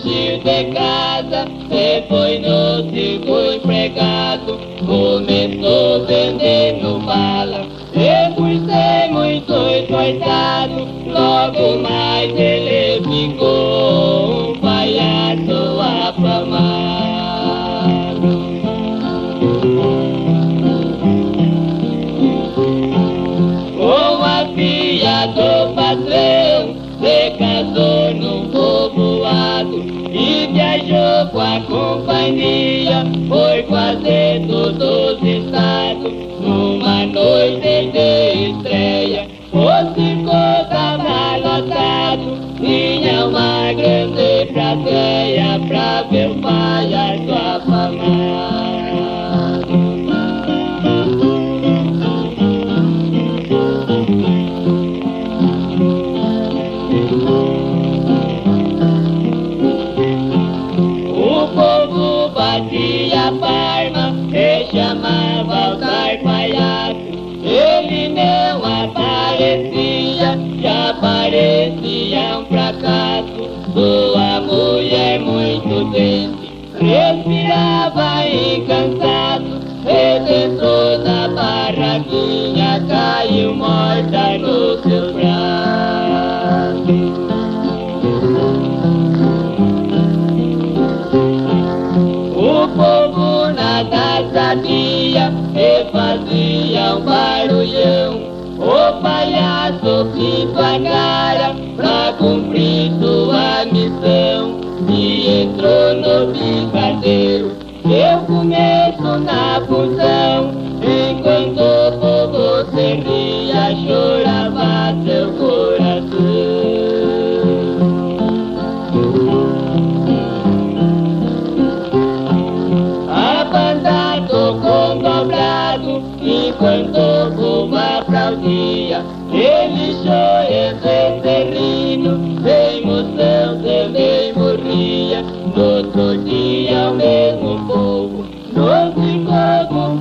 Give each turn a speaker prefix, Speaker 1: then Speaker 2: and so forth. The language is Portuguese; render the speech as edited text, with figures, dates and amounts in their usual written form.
Speaker 1: fugir de casa, e foi no circo empregado, começou vendendo bala, e por ser muito esforçado, logo mais ele ficou um palhaço afamado. Com a filha do patrão, se casou num povoado e viajou com a companhia por quase todos os estados. Numa noite de estreia, o circo estava lotado, tinha uma grande plateia pra ver o palhaço afamado. O povo batia palma e chamava o tal palhaço. Ele não aparecia, já parecia um fracasso. Sua mulher muito doente, respirava incansado, e dentro da barraquinha caiu morta no seu braço. O povo nada sabia e fazia um barulhão. O palhaço pintou a cara pra cumprir sua missão e entrou no brincadeiro. Deu começo na função, enquanto o povo se ria, chorava seu coração. A banda tocou dobrado, enquanto o povo aplaudia. Ele chorando e rindo, de emoção também morria. No outro dia o mesmo povo, no circo